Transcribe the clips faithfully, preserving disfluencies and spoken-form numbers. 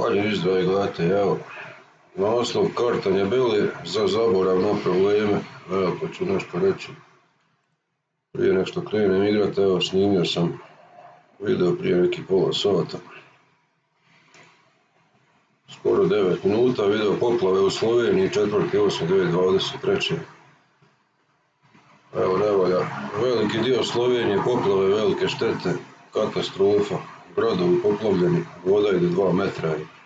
Valje izdaje, gledajte, evo, naslov kartanje bili za zaborav na probleme, evo, pa ću nešto reći. Prije nek što krenem igrat, evo, snimio sam video prije neki pola sata. Skoro devet minuta, video poplave u Sloveniji, četvrti osmi devet dvadeset treće. Evo, ne valja, veliki dio Slovenije, poplave, velike štete, katastrofa, gradovi poplavljeni, voda ide dva metra i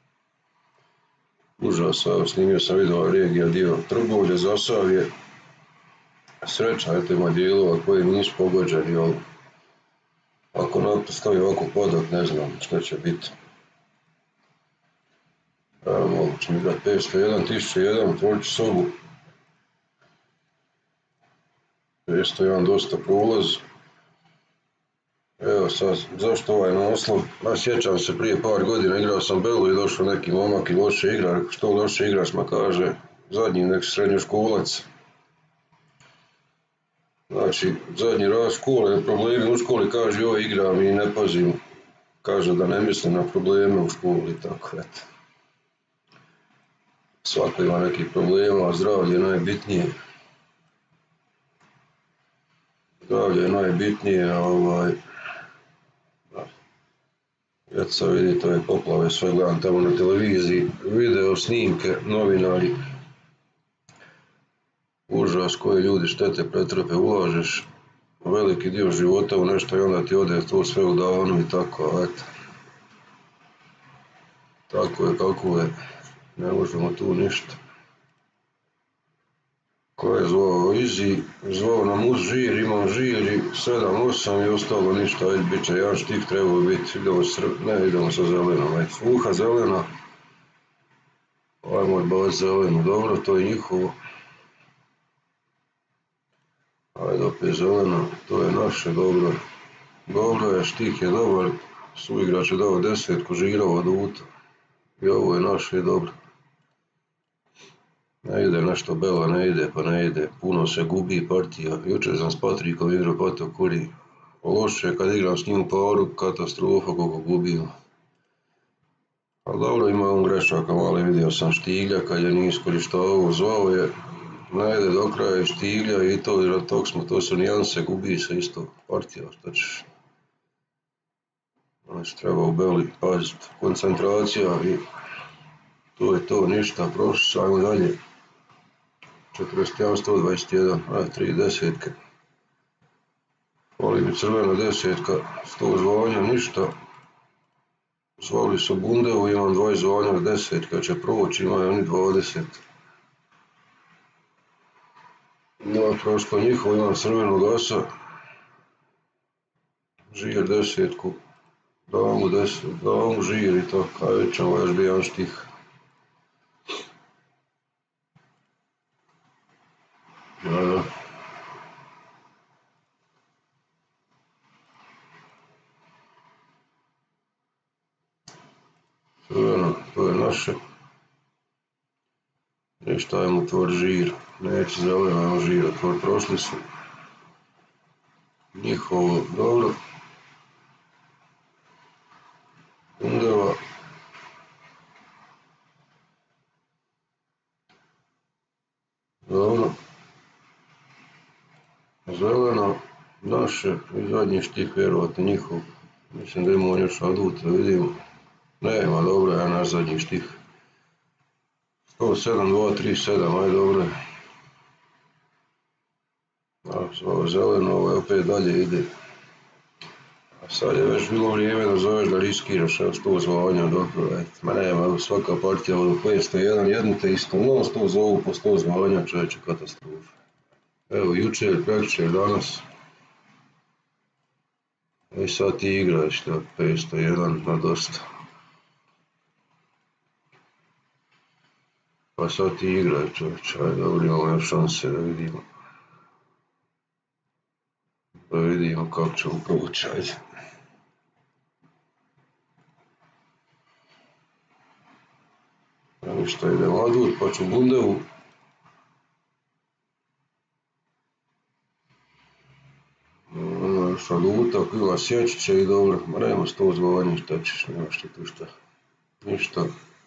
užas. Evo, snimio sam video regija, dio Trbovlje, Zasavje, sreća, eto ima dijelova koji nisu pogođeni, ali ako nastavi ovako padat, ne znam što će biti. Evo, mogu ću mi dati petsto jedan, tisuću jedan, otvorit ću sobu. petsto jedan dosta prolaz. Evo sad, zašto ovaj naslov? Ja sjećam se prije par godina igrao sam Belu i došao neki momak i loše igra. Rekao, što loše igraš, ma kaže, zadnji nek srednjoškolac. Znači, zadnji raz škole, problemi u školi, kaže, joj igram i ne pazim. Kaže da ne mislim na probleme u školi, tako eto. Svako ima neki problema, a zdravlje je najbitnije. Zdravlje je najbitnije, a ovaj... Eto sad vidite ove poplave, sve gledam tamo na televiziji, video, snimke, novinari. Užas koji ljudi štete pretrpe, ulažeš veliki dio života u nešto i onda ti ode to sve u danu i tako, eto. Tako je kako je, ne možemo tu ništa. Ko je zvao Izi, zvao nam uz žir, imam žir i sedam osam i ostalo ništa, ajde bit će jedan štih trebao biti, idemo s, ne idemo sa zelenom, ajde sluha zelena, ajmo odbavati zelenu, dobro, to je njihovo. Ajde opet zelena, to je naše, dobro, dobro je, štih je dobar, suigrač je dao desetku, žirova duta i ovo je naše, dobro. Ne ide nešto Bela, ne ide, pa ne ide, puno se gubi partija. Jučer sam s Patrikom igrao Pato Kuri. Loše kad igram s njim paru, katastrofa koliko gubimo. Ali dobro, ima on grešaka, mali vidio sam Štiglja kad je nije iskorištavao, zvao je, ne ide do kraja Štiglja i to, jer tog smo, to su nijanse, gubi se isto partija, šta ćeš. Znači treba u Beli paziti, koncentracija i to je to, ništa, prošli, ajmo dalje. četrdeset jedan sto dvadeset jedan, a tri desetke. Fali mi crvena desetka, sto zvanja, ništa. Zvali su Bundevu, imam dvadeset zvanja, desetka će proći, imaju oni dvadeset. Ima prošlo njihovo, imam crvenu gasa. Žir desetku, damu deset, damu žir i tako, ajde ćemo još bi jedan štih. Da, da. Crveno, to je naše. Ništa, ajmo otvor žir. Neće zeleno, ajmo žir otvor, prošli su. Njihovo, dobro. Bundeva. Dobro. Zeleno, naše i zadnji štih, vjerovatno njihov. Mislim da imamo još adute, vidimo. Nema, dobro, ja naš zadnji štih. sto sedam dva tri sedam, aj dobro. Ovo zeleno, ovo je opet dalje ide. A sad je već bilo vrijeme da zoveš da riskiraš, evo sto zvanja, dobro, ajde. Ma nema, evo svaka partija od petsto jedan, jedno te isto, no sto zovu po sto zvanja, čovječe, katastrofa. Evo, jučer, prekjučer, danas. I sad ti igraš to petsto jedan na dosta. Pa sad ti igraj čovječe, ajde dobro imamo još šanse da vidimo. Da vidimo kako ćemo proći, ajde. Evo što idemo adut, pa ću Bundevu. Još aduta, pila sjećiće i dobro, ma nema sto zvanja, šta ćeš, nema što tu šta. Ništa.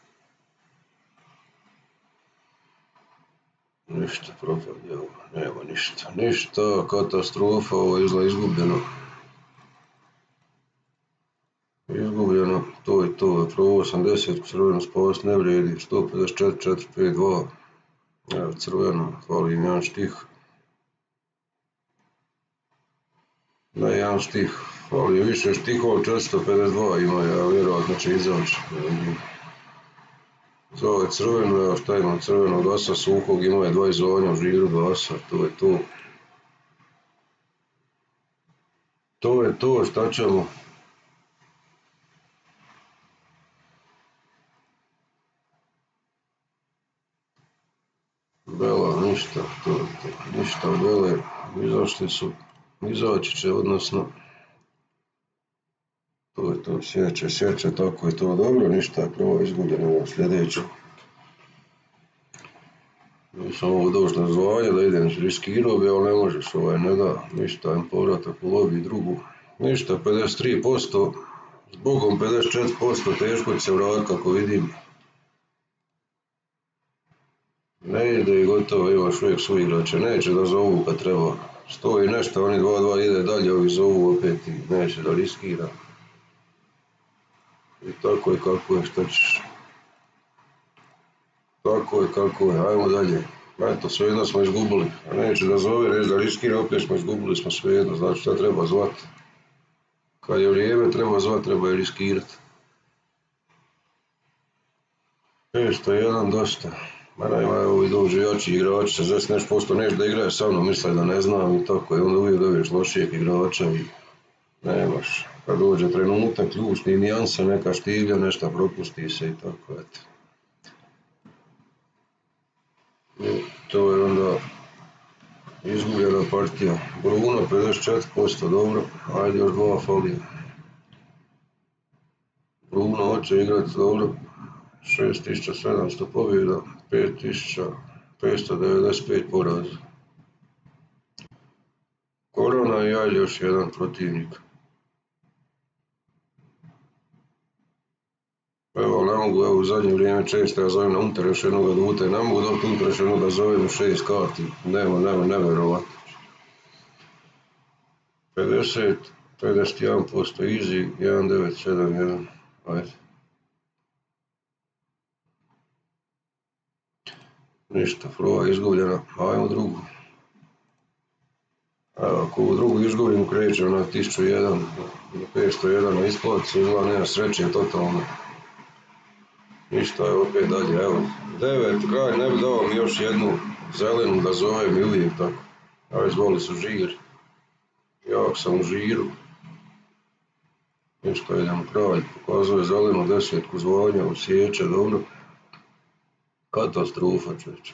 Ništa, propad je ovo, nema ništa, ništa, katastrofa, ovo je izgleda izgubljeno. Izgubljeno, to je to, probao sam deset, crveno spast ne vrijedi, sto pedeset četiri, četiri pet dva, evo crveno, fali im jedan štih. Da, jedan štih, fali više štihova, četiristo pedeset dva ima, ja vjerojatno će izaći. Za ovo je crveno, evo šta imam crvenog asa suhog, ima je dva izvanja u žiru, dva asa, to je to. To je to, šta ćemo? Bela, ništa, to je to, ništa od Bele, izašli su, izaći će, odnosno, to je to, sjeće, sjeće, tako je to dobro, ništa, prvo izgubljeno ovo sljedeće. Nisam mogu doći na zvanje da idem riskirao bi, ali ne možeš, ovaj ne da, ništa, im povratak u lobi drugu, ništa, pedeset tri posto, zbogom pedeset četiri posto, teško će se vratiti kako vidim. Ne ide i gotovo, imaš uvijek su igrače, neće da zovu kad treba. Stoji nešto, oni dva dva ide dalje, ovi zovu opet i neće da riskira. I tako je kako je, šta ćeš. Tako je kako je, ajmo dalje. Eto, svejedno smo izgubili, a neće da zove, neće da riskira, opet smo izgubili smo svejedno, znači šta treba zvati. Kad je vrijeme treba zvati, treba je riskirati. petsto jedan dosta. Mene ima ovi dođu jači igrači, šezdeset nešto posto neće da igraje sa mnom, misle da ne znam i tako je, onda uvijek dobiješ lošijeg igrača i nemaš. Kad dođe trenutak, ključni nijansa, neka štiglja, nešto propusti se i tako, eto. I to je onda izgubljena partija. Bruno pedeset četiri posto, dobro, ajde još dva falija. Bruno hoće igrati dobro, šest tisuća sedamsto pobjeda, pet tisuća petsto devedeset pet poraza. Korona i ajde još jedan protivnik. Evo, ne mogu, evo u zadnje vrijeme često ja zovem na unutar još jednog adute, ne mogu dobiti unutar još jednog da zovem u šest karti, nema, nema, nevjerovatno. pedeset, pedeset jedan posto easy, jedan devet sedam jedan, ajde. Ništa, prva izgubljena, ajmo drugu. Evo, ako u drugu izgubim krećem na tisuću jedan, petsto jedan na isplatu, izgleda nema sreće totalno. Ništa je opet dalje, evo, devet, kraj, ne bi dao mi još jednu zelenu da zovem i uvijek tako. A izvoli su žir, jak sam u žiru. Ništa, idem kralj, pokazuje zelenu desetku zvanja, osjeća, dobro. Katastrofa, čeče.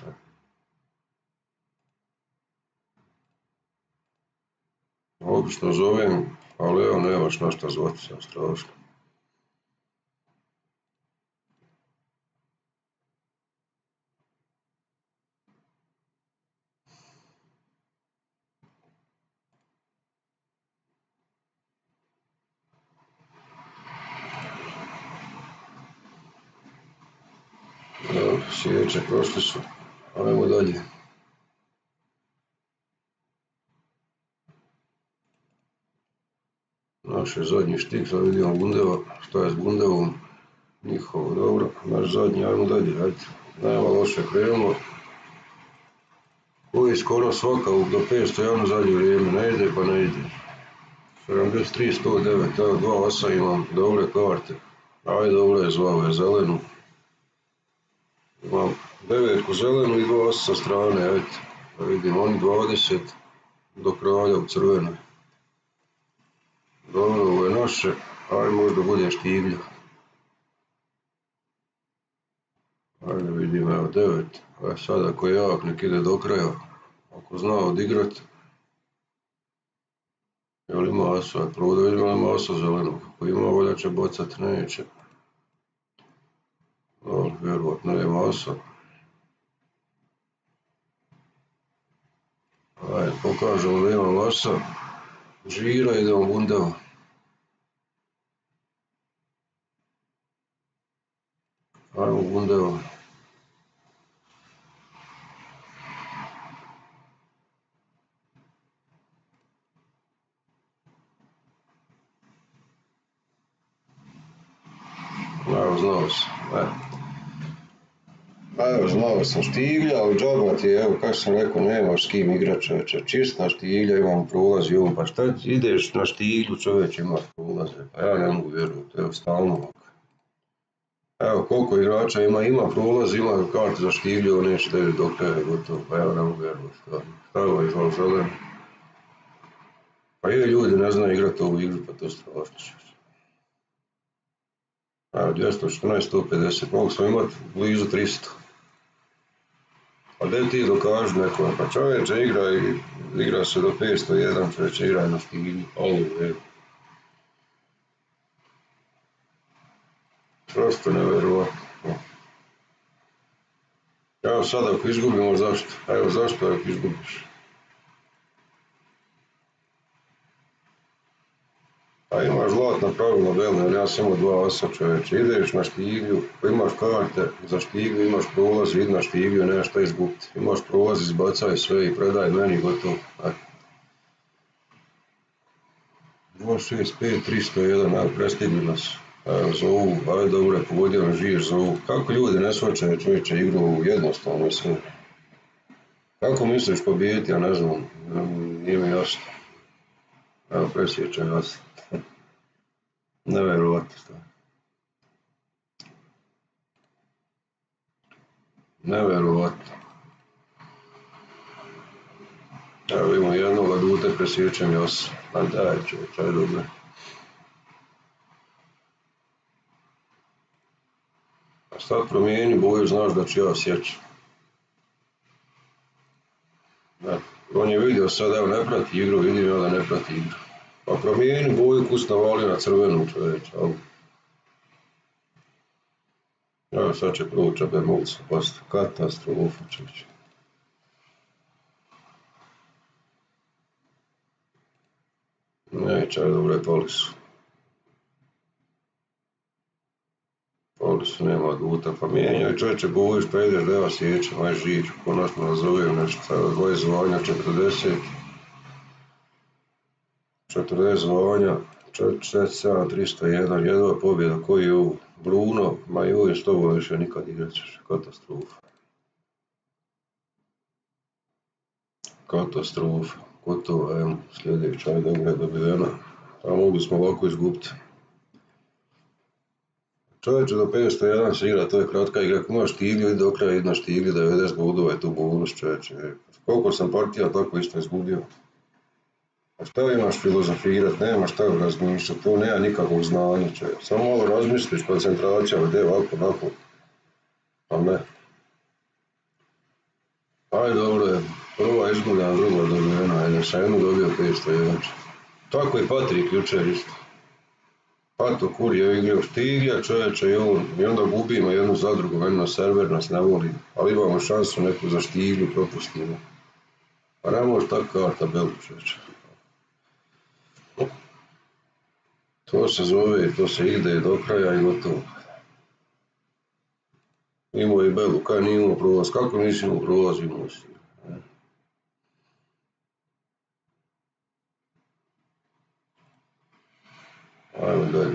Obično zovem, ali evo nemaš na šta zvati se, strašno. Evo, sjeće, prošli su, ajmo dalje. Naš je zadnji štik, sad vidimo bundeva, šta je s bundevom, njihovo, dobro, naš zadnji, ajmo dalje, ajde, nema loše krenulo. Koji skoro svaka do petsto jedan u zadnje vrijeme, ne ide pa ne ide. sedamdeset tri sto devet, evo dva asa imam, dobre karte, ajde dobro je zvao je zelenu. Imam devetku zelenu i dva asa sa strane, ajde, da vidim, oni dvadeset do kralja u crvenoj. Dobro, ovo je naše, ajde možda bude štiglja. Ajde vidim, evo devet, a sad ako je jak nek ide do kraja, ako zna odigrat. Jel ima asa, prvo da vidim ima asa zelenog, ako ima volja će bacat, neće. Ali vjerovatno nema asa. Ajde, pokažemo da imam asa, žira, idemo bundeva. Ajmo Gundeo. Evo, znao sam. Evo, znao sam Štiglja, ali džaba ti, evo, kako sam rekao, nemaš s kim igrat, čovječe. Čista Štiglja, imam prolaz i on, pa šta ideš na Štiglju, čovječe, imaš prolaze. Pa ja ne mogu vjerovati, evo, stalno ovako. Evo, koliko igrača ima, ima prolaz, ima karte za Štiglju, on neće da ide do kraja, gotovo, pa evo, ne mogu vjerovati, stvarno. Šta je ovo izvao zelen? Pa je, ljudi ne znaju igrati ovu igru, pa to je strašno. Evo, dvjesto četrnaest, sto pedeset, mogu smo imati blizu tristo. Pa gdje ti dokaži nekome, pa čovječe igra i igra se do petsto jedan, čovječe igra na Štiglju, alo, evo. Prosto nevjerovatno. Evo sad ako izgubimo, zašto? Evo zašto ako izgubiš? Pa imaš zlatna pravila Belne, ja sam imao dva asa, čovječe. Ideš na Štiglju, pa imaš karte za Štiglju, imaš prolaz, id na Štiglju, nemaš šta izgubiti. Imaš prolaz, izbacaj sve i predaj meni, gotovo. dva šest pet tristo jedan, evo prestigli nas. Evo zovu, ajde dobro, pogodio me žiješ zovu. Kako ljudi ne shvaćaju, čovječe, igru jednostavno sve. Kako misliš pobijediti, ja ne znam, nije mi jasno. Evo presjeća jasno. Nevjerovatno stvar. Nevjerovatno. Evo imamo jednog adute, presjećam jasno. Pa daj čovječe, ajde dobro. A sad promijeni boju, znaš da ću ja sjećam. On je vidio sad, evo ne prati igru, vidim ja da ne prati igru. Pa promijeni boju, kus navali na crvenu, čovječe, ali... Evo sad će proći, abe mogu se pasti, katastrofa, čovječe. Neće, ajde dobro, pali su. Pali su, nema aduta, pa mijenjaj čovječe boju, šta ideš da ja sjećam, aj žić, konačno nazovem nešto, sada dvadeset zvanja, četrdeset. četrdeset zvanja, četrdeset sedam, tristo jedan, jedva pobjeda, koji je ovo? Bruno, ma joj, s tobom više nikad igrat ćeš, katastrofa. Katastrofa, gotovo, evo, sljedeća, ajde dobro je dobivena, a mogli smo ovako izgubiti. Čovječe do petsto jedan se igra, to je kratka igra, ako imaš Štiglju, idi do kraja, idi na Štiglju, devedeset bodova je tu bonus, čovječe. Koliko sam partija, tako isto izgubio. A šta imaš filozofirat, nema šta razmišljati, to nema nikakvog znanja, čovječe. Samo malo razmisliš, koncentracija, gdje ovako, onako. Pa ne. Ajde, dobro je, prva izgubljena, druga dobijena, ajde, sam jednu dobio petsto jedan. Tako i Patrik jučer isto. Pato Kur je igrao Štiglja, čovječe, i on, i onda gubimo jednu zadrugu, jedno server nas ne voli, ali imamo šansu neku za Štiglju, propustimo. Pa ne može tako karta belu, čovječe. To se zove, to se ide do kraja i gotovo. Imao je belu, kaj nije imao prolaz, kako nisi imao prolaz, imao si. Ajmo dalje.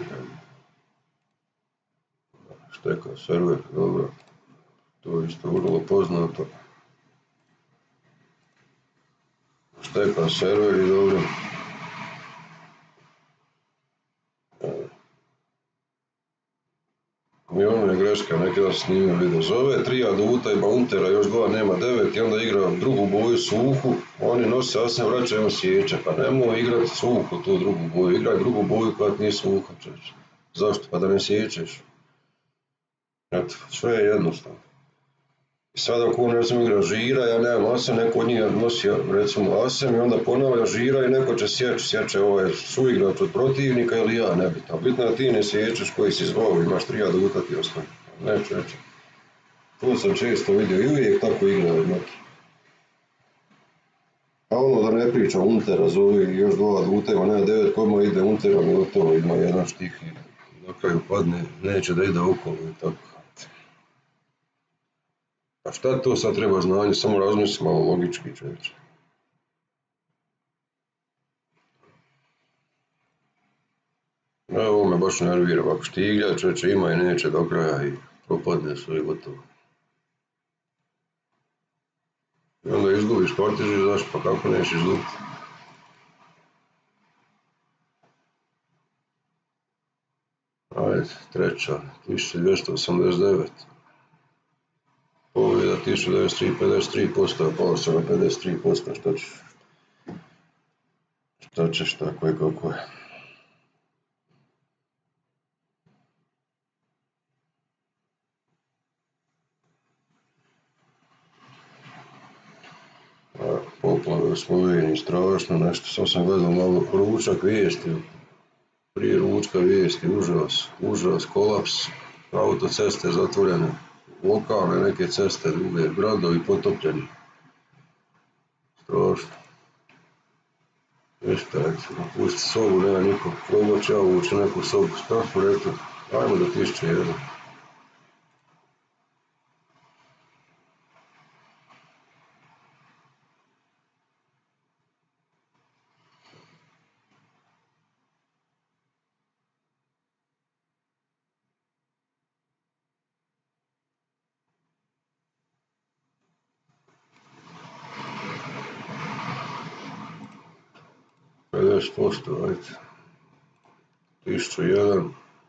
Šteka server, dobro. To je isto vrlo poznato. Šteka server i dobro. I ono je greška, neki da se snimio video. Zove tri aduta i bauntera, još dva nema devet i onda igra drugu boju suhu. Oni nose asem, vraćaju sjeće, pa nemoj igrati suhu tu drugu boju. Igraj drugu boju kad nije suha, čeče. Zašto? Pa da ne sjećeš. Eto, sve je jednostavno. I sad ako on recimo igra žira, ja nemam asem, neko od njih nosi recimo asem i onda ponavlja žira i neko će sjeći, sjeće ovaj suigrač od protivnika ili ja, nebitno. Bitno da ti ne sjećeš koji si zvao, imaš tri aduta ti ostane. Ne čeće. To sam često vidio i uvijek tako igraju neki. A ono da ne pričam, Untera zove još dva aduta, ima nema devet koma ide Untera, mi gotovo ima jedan štih i na kraju padne, neće da ide okolo i tako. A šta to sad treba znanje, samo razmisli malo logički, čovječe. Evo, ovo me baš nervira, ako štiglja, čovječe, ima i neće do kraja i propadne sve i gotovo. I onda izgubiš partiž i zašto, pa kako nećeš izgubiti? Ajde, treća, tisuću dvjesto osamdeset devet. Pobjeda tisuću devetsto tri, pedeset tri posto, pao sam na pedeset tri posto, šta ćeš? Šta ćeš, tako je kako je. Poplave u Sloveniji, strašno nešto, sam sam gledao malo ručak vijesti, prije ručka vijesti, užas, užas, kolaps, autoceste zatvorene, lokalne neke ceste, druge, gradovi potopljeni, strašno. Ništa, eto, napusti sobu, nema niko, probat ću ja ući neku sobu, šta smo rekli, ajmo do tisuću jedan. pedeset posto, ajde. tisuću jedan.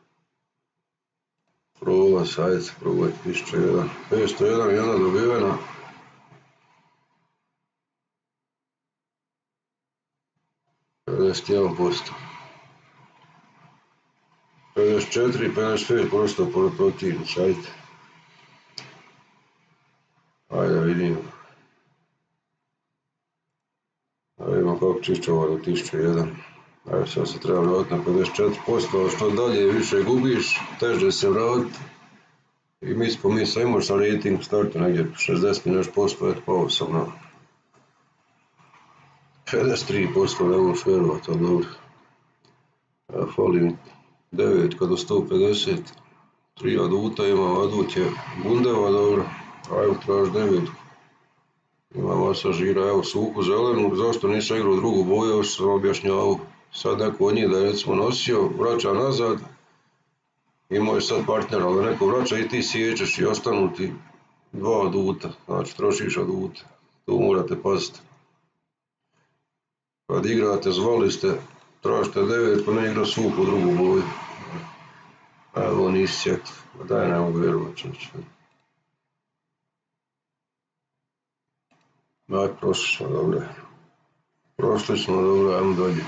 Prolaz, ajde, probaj tisuću jedan. petsto jedan, jedna dobivena. pedeset jedan posto. pedeset četiri, pedeset pet posto protivnici, ajde. Ajde vidimo. Da vidimo kako čišćava do tisuću jedan. Ajde, sad se treba vratiti na pedeset četiri posto, a što dalje više gubiš, teže se vratiti. I mi smo mi imao sam rating startu negdje šezdeset nešto posto, eto pao sam na pedeset tri posto, ne možeš vjerovati, ali dobro. Ja falim devet do sto pedeset, tri aduta imam, adut je bundeva, dobro, ajmo traži devetku. Ima masa žira, evo suhu zelenu, zašto nisam igrao drugu boju, još sam objašnjavao. Sad neko od njih da je recimo nosio, vraća nazad, imao je sad partnera, ali neko vraća i ti sjećeš i ostanu ti dva aduta, znači trošiš aduta, tu morate paziti. Kad igrate, zvali ste, tražite devetku, ne igra suhu drugu boju. Evo nisi sjetio, daj ne mogu vjerovati čeće. Daj, prošli smo, dobro. Prošli smo, dobro, ajmo dalje.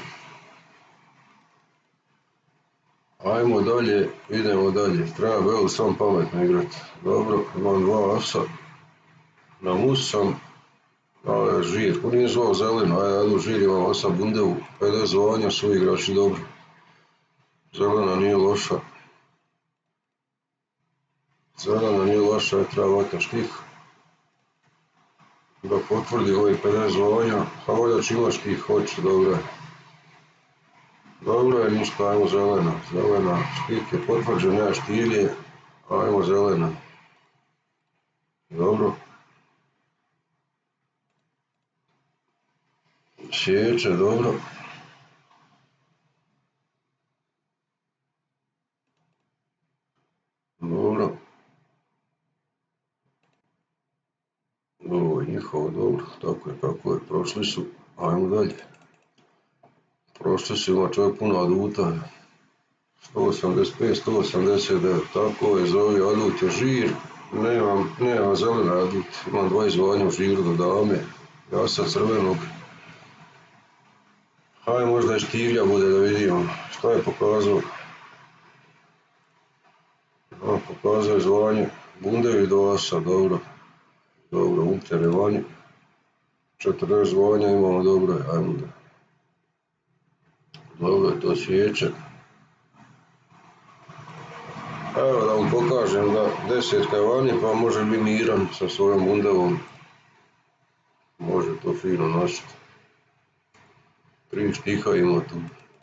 Ajmo dalje, idemo dalje. Treba veli sam pametno igrati. Dobro, imam dva asa. Na mus sam, ali žir, ko nije zvao zeleno, ajde, ajde, žir imam asa bundevu. pedeset zvanja su igrači dobro. Zelena nije loša. Zelena nije loša, je treba vata štih. Da potvrdi ovih pedeset zvanja, a valjda će ima štih, hoće, dobro je. Dobro je, ništa, ajmo zelena. Zelena, štih je potvrđen, nema štilje, ajmo zelena. Dobro. Sjeće, dobro. Dobro. Ovo je njihovo, dobro, tako je kako je, prošli su, ajmo dalje. Prošli su, ima čovjek puno aduta, sto osamdeset pet, sto osamdeset devet, tako je, zove adut je žir, nemam, nemam zelena adut, imam dvadeset zvanja u žiru do dame, ja sam crvenog. Hajde možda i štilja bude da vidimo, šta je pokazao. No, pokazao je zvanje, bundevi do asa, dobro. Dobro, Ulter je vanje. četrdeset zvanja imamo, dobro je, ajmo da. Dobro je to svijeće. Evo da vam pokažem da desetka je vanje pa može biti miran sa svojom bundevom. Može to fino nositi. Tri štiha ima tu.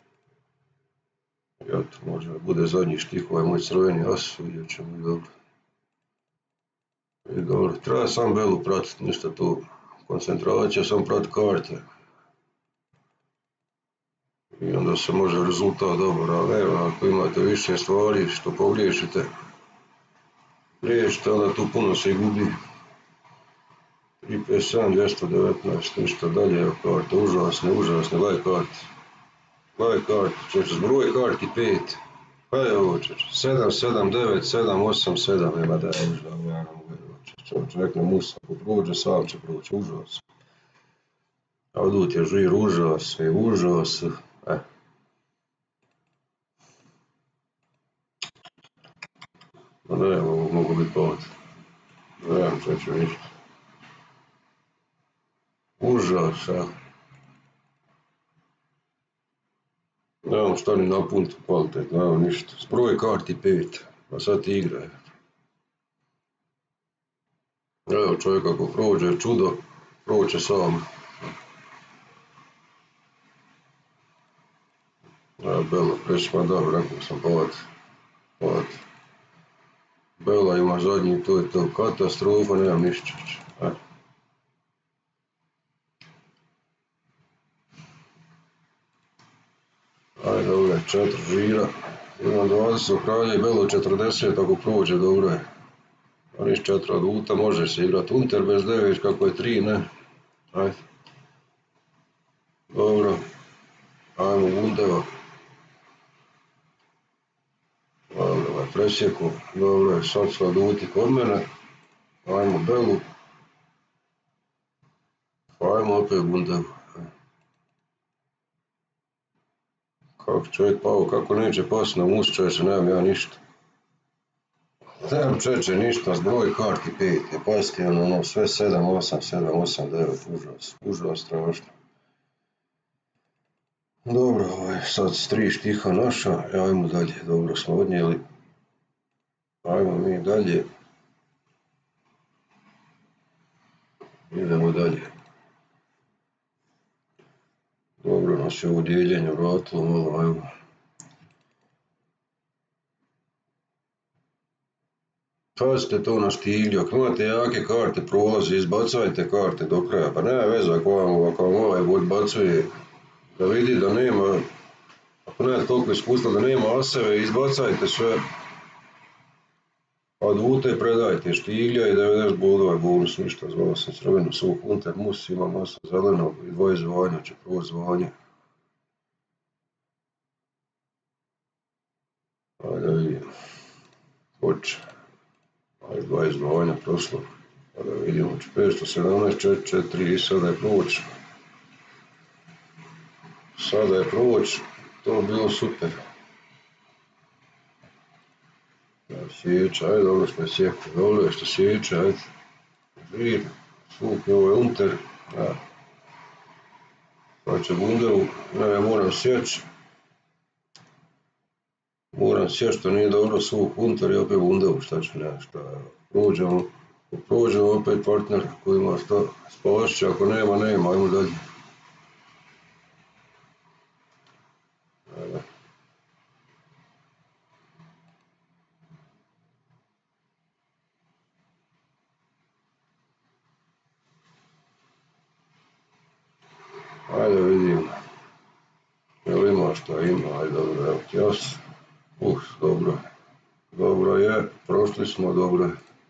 Eto, može bude zadnji štih, ovaj moj crveni as, vidjet ćemo i dobro. I dobro, treba sam belu pratiti, ništa tu. Koncentracija, sam prati karte. I onda se može rezultat dobar, ali evo, ako imate više stvari što pogriješite, griješite, onda tu puno se i gubi. tri pet sedam dvjesto devetnaest, ništa dalje, evo karte, užasne, užasne, gledaj karte. Gledaj karte, čeče, zbroj karti pet. Pa je ovo čeče, sedam, sedam, devet, sedam, osam, sedam, nema da je uža, ovo ja ne mogu vjerovati. Čovječ rekne musa, ako prođe, sam će proći, užas. A odut je žir, užas, je užas, eh. Ma ne, ovo mogu biti povod. Nemam čeče ništa. Užas, a. Nemam šta ni napuniti kvalitetno, nemam ništa. Zbroj karti pet, a sad ti igraj. Evo čovjek ako prođe čudo, proće sam. Evo Bela, prećemo da, rekao sam povati. Povati. Bela ima zadnji, to je to katastrofa, nemam ništa čeče. E. Ajde, ovo je četiri žira. Imam dvadeset kralja i Belo četrdeset, ako prođe, dobro je. A niš četiri aduta, može se igrati unter bez devet, kako je tri, ne. Ajde. Dobro. Ajmo bundeva. Dobro, ovaj presjeku. Dobro je, sad su aduti kod mene. Ajmo Belu. Ajmo opet bundevu. Kako čovjek pao, kako neće pasti na mus, čeče, nemam ja ništa. Nemam čeče ništa, zbroj karti pet, je pasti ono sve sedam, osam, sedam, osam, devet, užas, užas strašno. Dobro, ovaj, sad s tri štiha naša, ajmo dalje, dobro smo odnijeli. Ajmo mi dalje. Idemo dalje. Dobro nas je ovo dijeljenje vratilo, malo ajmo. Pazite to na štiglju, ako imate jake karte prolaze, izbacajte karte do kraja, pa nema veze ako vam, ako vam ovaj odbacuje, da vidi da nema, ako nemate toliko iskustva da nema aseve, izbacajte sve, adute predajte, štiglja i devedeset bodova bonus, ništa, zvao sam crvenu suh, unter mus, ima masa zelenog i dvoje zvanja, će prvo zvanje. Ajde vidimo, hoće. Ajde, dvadeset zvanja prošlo. Pa da vidimo, petsto sedamnaest, četiri, četiri i sada je proć. Sada je proć, to je bilo super. Sjeća, ajde, dobro smo sjekli, dobro je što sjeća, ajde. Žir, svuk je ovaj unter, ja. Sad će bundevu, ne, ja moram sjeći. Moram sjeći, što nije dobro, svuk unter i opet bundevu, šta ću, ne, šta, prođemo. Ako prođemo opet partner koji ima šta spašće, ako nema, nema, ajmo dalje. Ajde. Ajde vidim. Jel ima šta ima, ajde dobro, evo ti jas. Uh, dobro je. Dobro je, prošli smo, dobro je.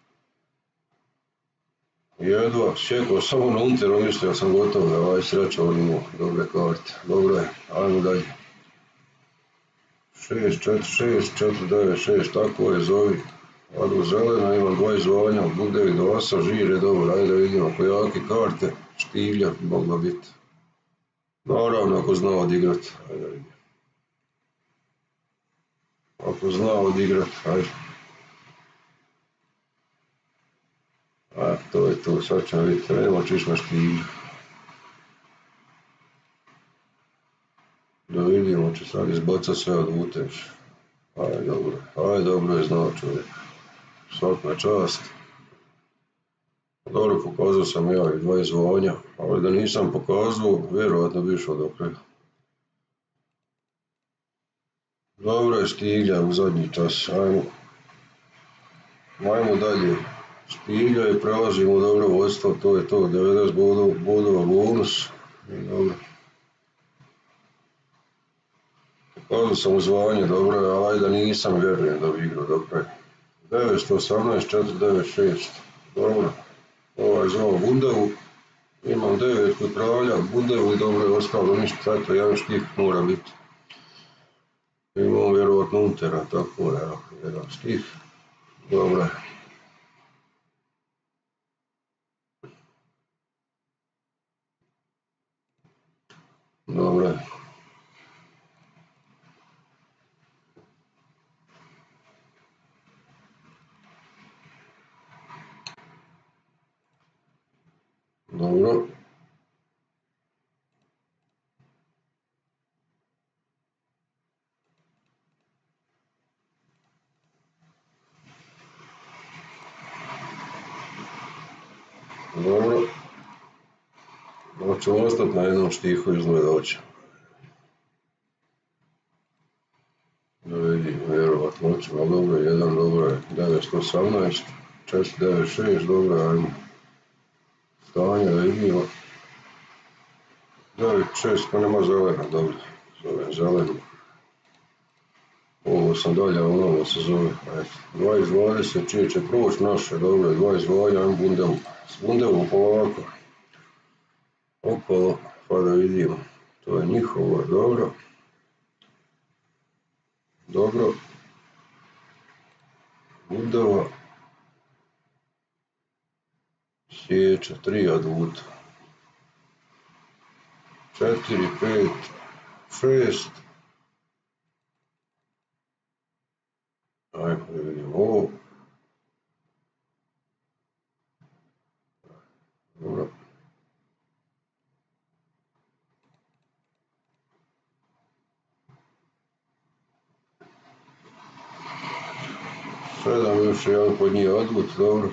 Jedva, sjekao samo na unteru, mislio sam gotov, da ovaj sreća on imao dobre karte. Dobro je, ajmo dalje. šest, četiri, šest, četiri, devet, šest, tako je, zovi. Adu zelena, imam dvadeset zvanja, bundevi do asa, žir je dobro, ajde vidimo, ako jake karte, štivlja mogla biti. Naravno, ako zna odigrat, ajde vidimo. Ako zna odigrat, ajde. A, to je to, sad ćemo vidjeti, nema čiš na štivlju. Da vidimo, će sad izbacat sve od uteš. Ajde, dobro, ajde, dobro je znao čovjek. Svaka čast. Dobro, pokazao sam ja i dvadeset zvanja, ali da nisam pokazao, vjerovatno bi išao do kraja. Dobro je štiglja u zadnji čas, ajmo. Ajmo dalje. Štilja i prelazimo u dobro vodstvo, to je to, devedeset bodova bonus i dobro. Pokazao sam uzvanje, dobro je, ali ajde nisam, vjerujem da bi igrao do kraja. devetsto osamnaest četiri devet šest, dobro. Ovaj zvao Bundevu, imam devet kod pravlja, Bundevu i dobro je ostalo ništa, eto jedan štih mora biti. Imam vjerovatno Untera, tako je, evo, jedan štih, dobro je. Dobro je. Dobro. Dobro. Hoćemo ostati na jednom štihu izgleda hoće. Da vidim, vjerovatno hoćemo, ali dobro je, jedan dobro je, devetsto osamnaest, četiri devet šest, dobro je, ajmo. Stanje da vidimo. devet šest, pa nema zelena, dobro, zovem zelenu. Ovo sam dalje, ali ovo se zove, ajde. dvadeset dvadeset, čije će proći naše, dobro je, dvadeset dvadeset, ajmo Bundevu. S Bundevom polako. Okolo, pa da vidimo. To je njihovo, dobro. Dobro. Bundeva. Sjeća, tri advuta. četiri, pet, šest. Ajmo da vidimo ovo. Dobro. sedam, još jedan kod njih advut, dobro.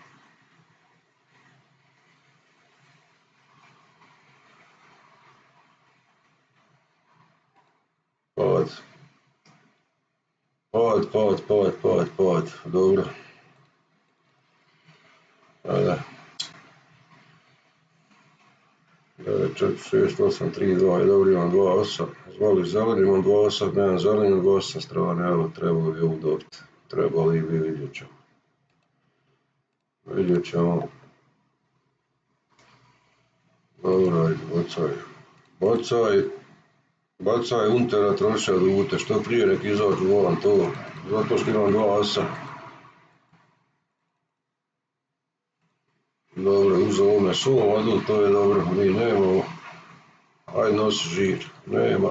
Pad. Pad, pad, pad, pad, pad, dobro. Ajde. devet, četiri, šest, osam, tri, dva, je dobro, imam dva osam. Zvali zeleni, imam dva osam, nemam zeleni, dva osam strane, evo, trebali bi ovu dobiti. Trebali bi, vidjet ćemo. Vidjet ćemo. Dobro, ajde, bacaj. Bacaj. Bacaj Untera, troši advute, što prije nek izađu van to, zato što imam dva osam. Dobro, uzeo ovome suvom advut, to je dobro, mi nemamo. Ajde nosi žir, nema.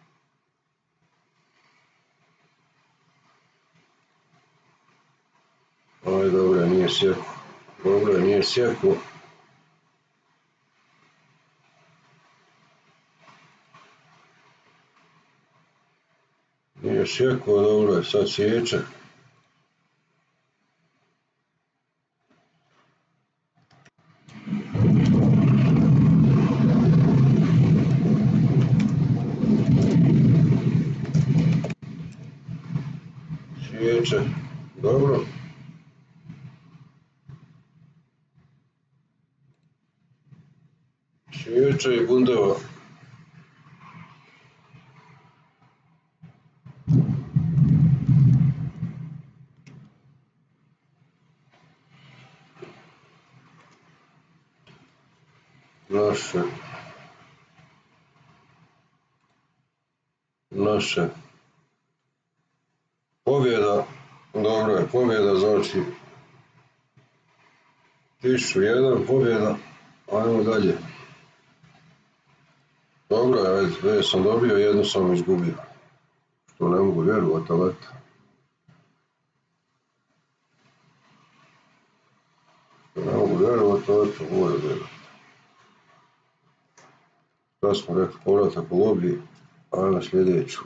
Ajde, dobro, nije sjeko. Dobro, nije sjeko. Nije sjeko, dobro je, sad sjeće. Sjeće, dobro. Sjeće i Bundeva. Naše. Naše. Pobjeda, dobro je, pobjeda znači tisuću jedan, pobjeda, ajmo dalje. Dobro je, ajde, dvije sam dobio, jednu sam izgubio, što ne mogu vjerovati, ali eto. Što ne mogu vjerovati, ali eto, moram vjerovati. Sad smo rekli povratak u lobby, a na sljedeću.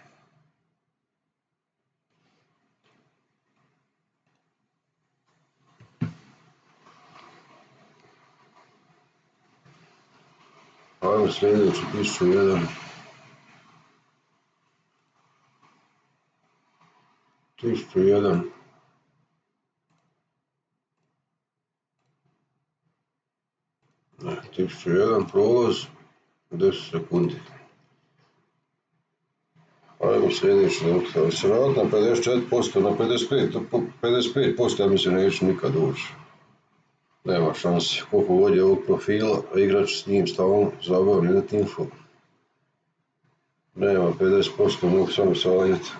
Ajmo sljedeću, tisuću jedan. tisuću jedan. tisuću jedan prolaz, deset sekundi. Ajmo sljedeći, da se vrat na pedeset četiri posto, na pedeset pet, pedeset pet posto ja mislim neću nikad ući. Nema šanse, koliko god je ovog profila, a igrač s njim stalno zabavni net info. Nema pedeset posto, mogu samo savjeti.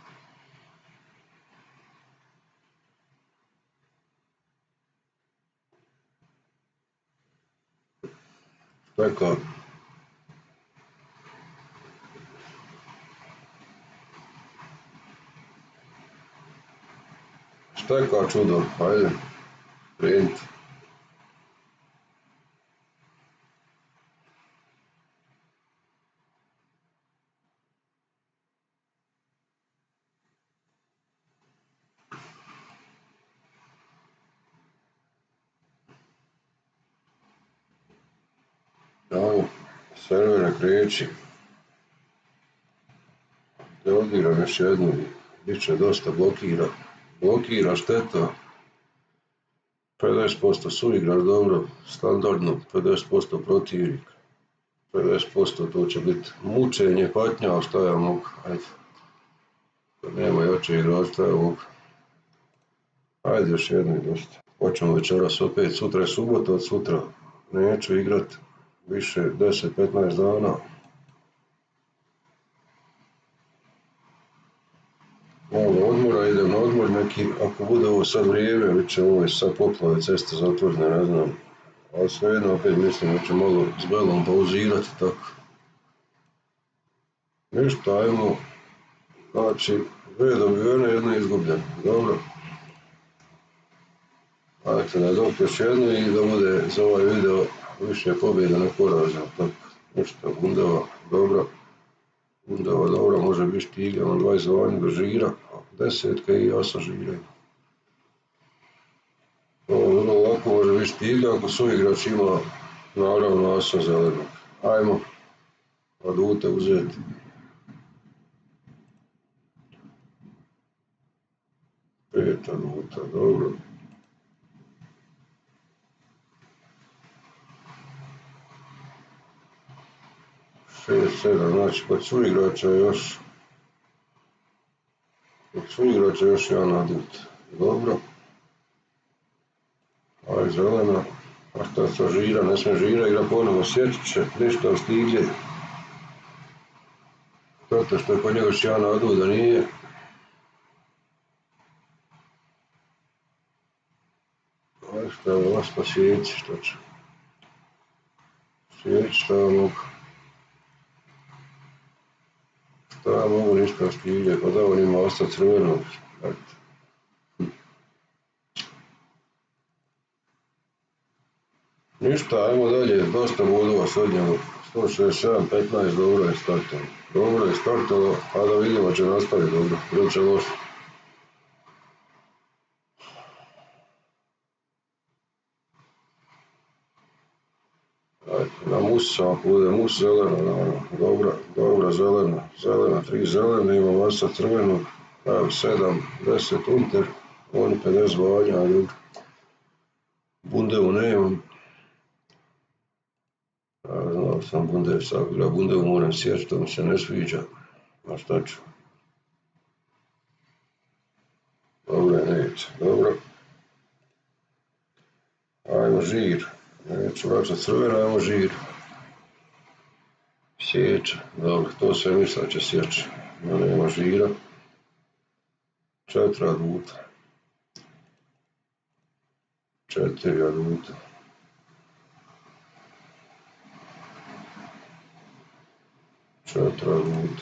Čeka. Čeka čudo, ajde, krenite. Evo, servere kreći. Da odigram još jednu i bit će dosta blokira. Blokira šteta. pedeset posto suigrač dobro, standardno, pedeset posto protivnik. pedeset posto to će biti mučenje, patnja, a šta ja mogu, ajde. Nema jače igrač, šta ja mogu. Ajde još jedno i dosta. Hoćemo večeras opet, sutra je subota, od sutra neću igrat više deset petnaest dana. Malo odmora, idem na odmor neki, ako bude ovo sad vrijeme, bit će ovo sad poplave, ceste zatvorene, ne znam. Ali svejedno opet mislim da ću malo s belom pauzirati, tako. Ništa, ajmo, znači, dvije dobivene, jedna izgubljena, dobro. Ajde da dok još jedno i da bude za ovaj video više pobjeda na poraza, tako. Ništa, bundeva, dobro. Bundeva, dobro, može biti špilja, on dvadeset zvanje do žira, desetka i asa žiraju. Ovo vrlo lako može biti špilja ako suigrač ima naravno asa zelenog. Ajmo, adute uzeti. Pet aduta, dobro. šest sedam, znači kod suigrača još kod suigrača još jedan adut. Dobro. Aj zelena, a šta sa žira, ne smije žira, igra ponovo sjetit će, ništa ostiglje. Zato što je kod njega još jedan adut, da nije. Aj šta je vas pa sjeći, što će. Sjeći šta ja mogu. Šta ja mogu ništa ostiglje, pa da on ima ostati crvenog. Ništa, ajmo dalje, dosta bodova s odnjelo, sto šezdeset sedam petnaest, dobro je startalo. Dobro je startalo, a da vidimo će nastaviti dobro, ili će loše. Ajde, na mus, ako bude mus zelena, naravno, dobra, dobra zelena, zelena, tri zelene, ima masa crvenog, evo sedam, deset unter, oni pedeset zvanja, ali bundevu nemam. Ja znao sam bundev sagra, bundevu moram sjeći, to mi se ne sviđa, a šta ću. Dobro je, neće, dobro. Ajmo žir, neću vraćati crvena, ajmo žir. Sjeća, dobro, to se misla će sjeći, da nema žira. Četiri aduta. Četiri aduta. Četiri aduta.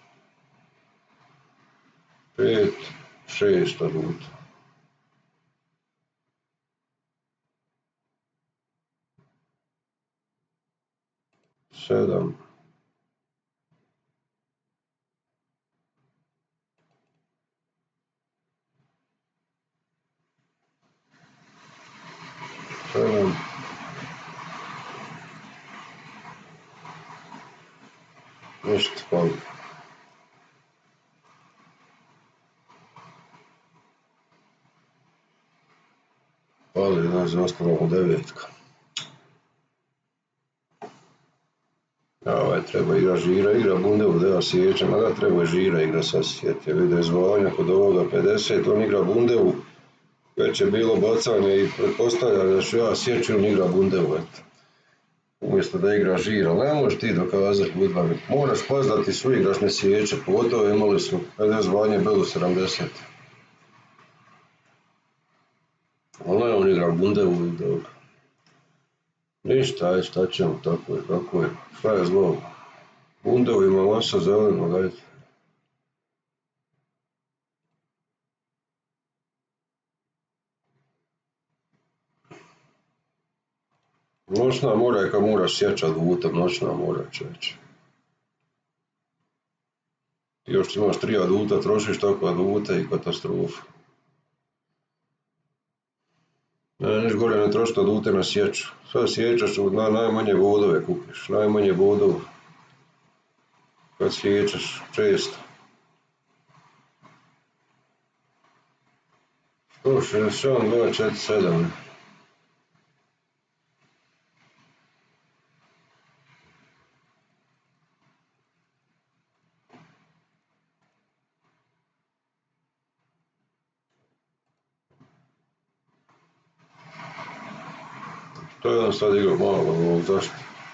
Pet, šest aduta. Sedam. Sedam. Ništa pali. Pali, znači ostalo devetka. Aj, treba igra žira, igra bundevu da ja sjećam, a da treba žira igra, sad se sjetio, vide zvanja kod ovoga pedeset, on igra bundevu, već je bilo bacanje i pretpostavlja da ću ja sjeći, on igra bundevu, eto. Umjesto da igra žira, ne možeš ti dokazati budbami, moraš paziti su igraš ne sjeće, pogotovo imali su pedeset zvanje, bilo sedamdeset. Ali ne, on igra bundevu i dobro. Ništa, aj šta ćemo, tako je, kako je, šta je zlo? Bundevu ima masa zelenog, ajde. Noćna mora je kad moraš sjećat vutem, noćna mora čeće. Ti još imaš tri aduta, trošiš tako adute i katastrofa. Ne, niš gore ne trošiti adute na sječu. Sad sjećaš, na najmanje bodove kupiš, najmanje bodove. Kad sjećaš, često. sto šezdeset sedam, dva četiri sedam. To je on sad igrao malo ovog, zašto?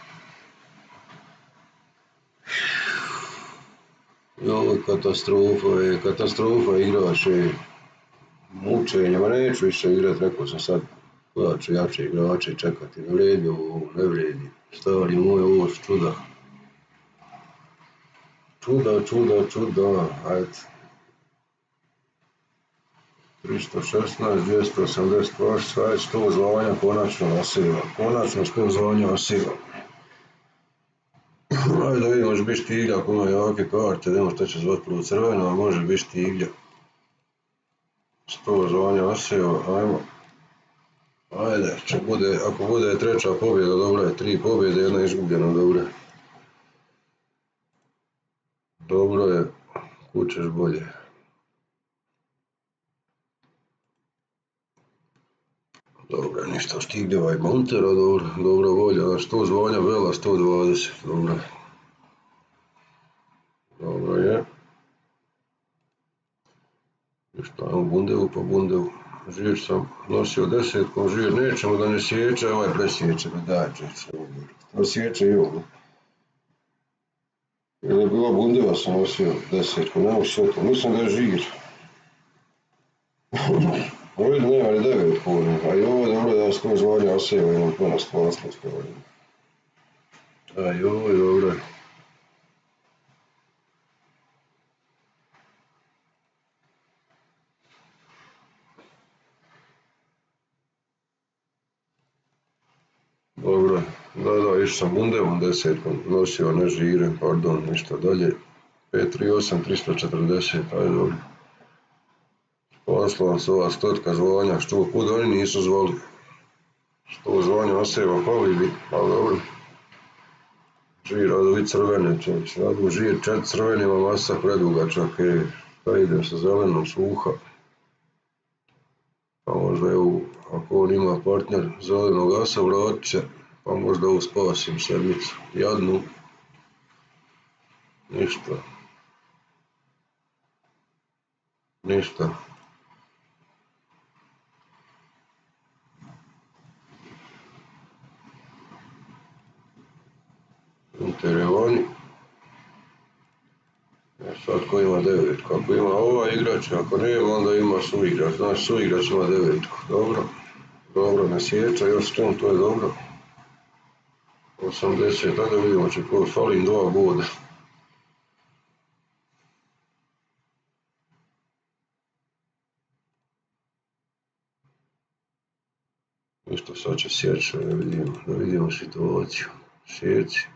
Joj, katastrofa je, katastrofa igraš je. Mučenje, ma neću više igrat, rekao sam sad, koja ću jače igrače čekati, ne vredi ovo, ne vredi. Stari moj, ovo su čuda. Čuda, čuda, čuda, ajde. tristo šesnaest, dvjesto osamdeset prošli, ajde sto zvanja konačno nasiva, konačno sto zvanja nasiva. Ajde da vidimo, može biti štiglja, ako ima jake karte, vidimo što će zvat prvo crveno, a može biti štiglja. sto zvanja nasiva, ajmo. Ajde, če bude, ako bude treća pobjeda, dobro je, tri pobjede, jedna izgubljena, dobro je. Dobro je, kućeš bolje. Dobro, ništa štigljeva i Montera, dobro, dobro volja, sto zvanja vela, sto dvadeset, dobro. Dobro je. Ništa, ajmo bundevu pa bundevu. Žir sam nosio desetkom, žir nećemo da ne sjeće, ovaj presjeće, da daj čeće, to sjeće i ovo. Jer je bila bundeva sam nosio desetkom, ne mogu sjeto, mislim da je žir. Ovdje nema ni devet kuna, a i ovo je dobro da sto zvanja osjeva, imam puno splasno skoro. A i ovo je dobro. Dobro, da, da, išao sam bundevom desetkom, nosio ne žirem, pardon, ništa dalje. pet tri osam tristo četrdeset, ajde dobro. Poslan se ova stotka zvanja, što kud oni nisu zvali. Sto zvanja osjeva, pali bi, ali dobro. Žir, rado vi crvene čeće, rado žir, čet crvenima masa predugačak, e, šta idem sa zelenom suha. Pa možda evo, ako on ima partner zelenog asa, vratit će, pa možda ovu spasim sedmicu, jadnu. Ništa. Ništa. Inter je vani. E sad ko ima devetku, ako ima ova igrač, ako nema onda ima suigrač, znaš suigrač ima devetku, dobro. Dobro, ne sjeća, još tom, to je dobro. osamdeset, tada vidimo će ko, falim dva boda. Ništa, sad će sjeći, da vidimo, da vidimo situaciju. Sjeci.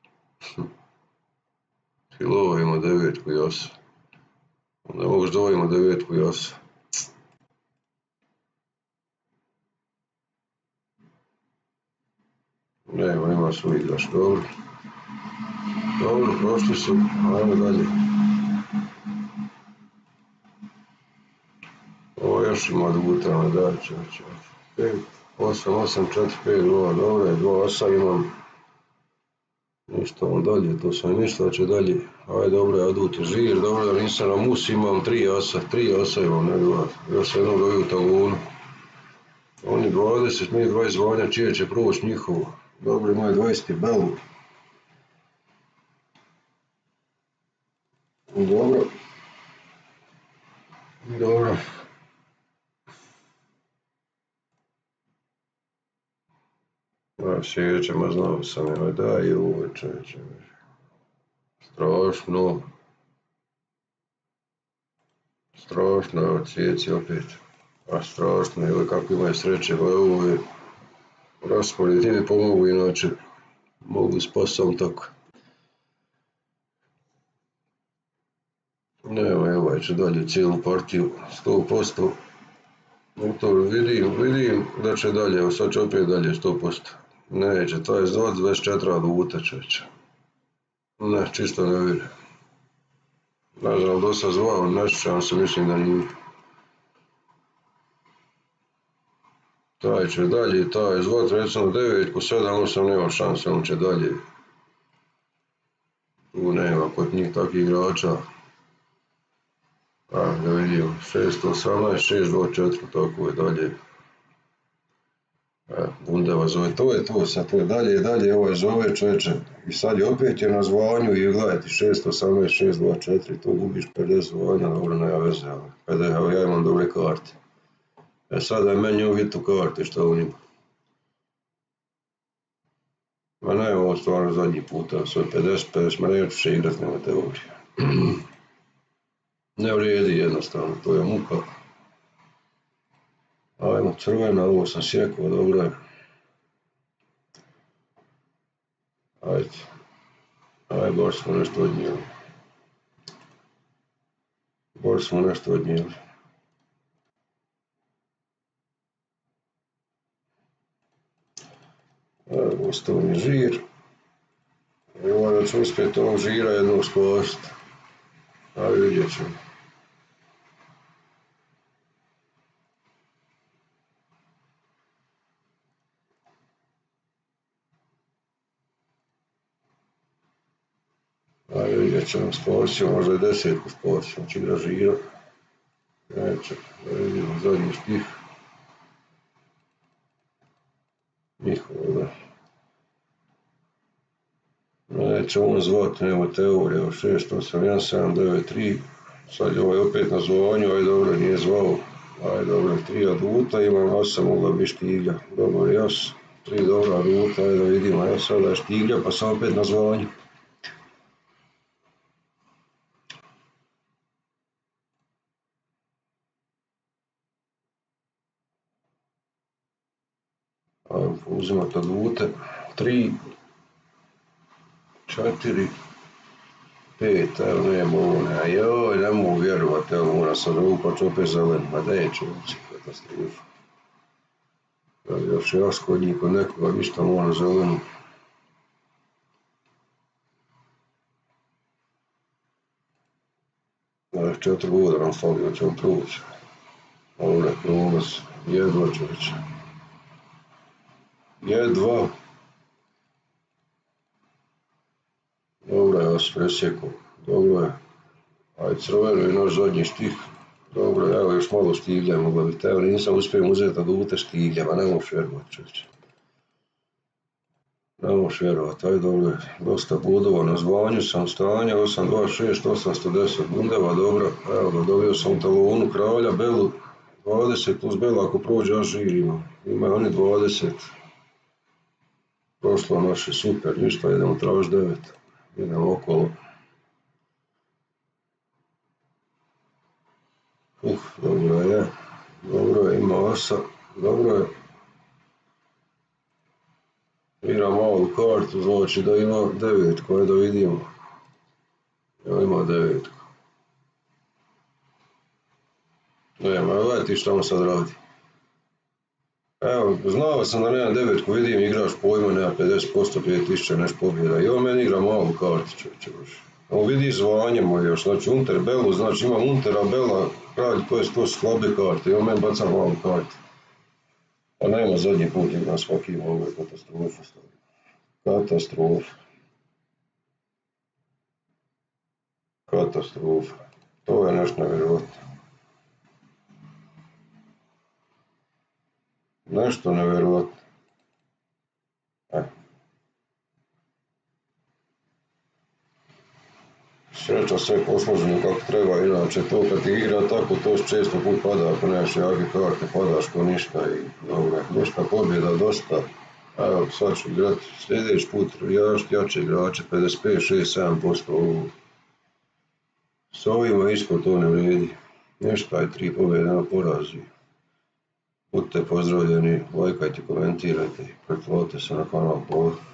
Hilova ima devetku i osam. Ne moguš da ima devetku i osam. Nema, ima svoj igrač, dobro. Dobro, prošli su, ajmo dalje. Ovo još ima dugutana, da će, će. pet, osam, osam, četiri, pet, dva, dobro je, dva, osam imam. Ništa on dalje, to sam mislio da će dalje. Aj dobro, ja duti žir, dobro da nisam na mus, imam tri asa, tri asa imam, ne dva. Još jednog doju talonu. Oni dvadeset, mi dvadeset zvanja, čije će proći njihovo. Dobro, imaju dvadeset belu. Dobro. Dobro. A sjećam, znao sam, evo daj ovo čovječe. Strašno. Strašno, evo cijeci opet. A strašno, evo kako imaju sreće, evo ovo je raspored, nije pomogu, inače mogu spasam tako. Evo, evo će dalje cijelu partiju, sto posto. To vidim, vidim da će dalje, evo sad će opet dalje sto posto. Neće, dvadeset dva, dvadeset četiri aduta čovječe. Ne, čisto ne vidim. Ne znam, do sad zvao, nešćam se, mislim da nije. Taj će dalje, taj zvat recimo devet po sedam osam nema šanse, on će dalje. Tu nema kod njih takvih igrača. A, da vidimo, šest osamnaest, šest dvadeset četiri, tako je dalje. E, Bundeva zove, to je to, sad to je dalje i dalje, ovaj zove čovječe. I sad je opet je na zvanju i gledajte, šest osamnaest, šest dvadeset četiri, to gubiš pedeset zvanja, dobro, nema veze, pedeset, evo ja imam dobre karte. E sada je meni uvijek karte što on ima. Ma ne, ovo stvarno zadnji puta, sve pedeset, pedeset, ma neću se igrat, nema teorije. Ne vrijedi jednostavno, to je muka. Ajmo, crvena, ovo sam sjekao, dobro je. Ajde. Ajde, baš smo nešto odnijeli. Baš smo nešto odnijeli. Evo, ostao mi žir. I onda ću uspjeti ovog žira jednog spasiti. Ajde, vidjet ćemo. Ajde, vidjet ćemo, spasio, možda je desetku spasio, će igra žira. Neće, da vidimo zadnji štih. Njihovo, da. Neće on zvat, nema teorije, evo šest osam jedan sedam devet tri. Sad je ovaj opet na zvanju, aj dobro, nije zvao. Aj dobro, tri aduta, imam osam, mogla bi štiglja. Dobro, jas, tri dobra aduta, aj da vidimo, evo sada je štiglja, pa sam opet na zvanju. Ajmo uzimati adute, tri, četiri, pet, evo nema ovo, ne, joj, ne mogu vjerovat, evo mora sad ovu pa ću opet zelen, ma neće ući, katastrofa. Još jas kod njih, kod nekoga ništa mora zelenu. Još četiri voda nam fali, da ćemo proći. Ovo je prolaz, jedva čovječe. Jedva. Dobro je, ja se presjekao. Dobro je. Ajde, crveno je naš zadnji štih. Dobro je, evo još malo štiglja mogla biti. Evo nisam uspio uzeti adute štiglja, ma ne moš vjerovat čovječe. Ne moš vjerovat, ajde dobro je. Dosta bodova na zvanju sam stanja, osam dvadeset šest, osamsto deset bundeva, dobro. Evo ga, dobio sam u talonu kralja, belu. dvadeset plus bela ako prođe, ja žir imam. Imaju oni dvadeset. Prošlo naše, super, ništa, idemo traži devet. Idemo okolo. Uf, dobro je, dobro je, ima osa, dobro je. Igra malu kartu, znači da ima devetku, ajde da vidimo. Evo ima devetku. Nema, gledaj ti šta on sad radi. Evo, znao sam da nemam devetku, vidim igraš pojma, nema pedeset posto, pet tisuća neš pobjeda. I on meni igra malu kartu, čovječe baš. On vidi zvanje moje još, znači unter belu, znači imam untera bela, kralj koje su to slabe karte, i on meni baca malu kartu. A nema zadnji put igram svaki, ovo je katastrofa. Katastrofa. katastrofa. To je nešto nevjerojatno. Nešto nevjerojatno. E. Sreća sve posloženo kako treba, inače to kad ti igra tako to često put pada, ako nemaš jake karte padaš ko ništa i dobro, ništa pobjeda dosta. Evo sad ću igrati sljedeći put još jače igrače, pedeset pet, šezdeset sedam posto ovu. S ovima isto to ne vrijedi. Ništa je tri pobjede na porazi. Budite pozdravljeni, lajkajte, komentirajte, pretplatite se na kanal.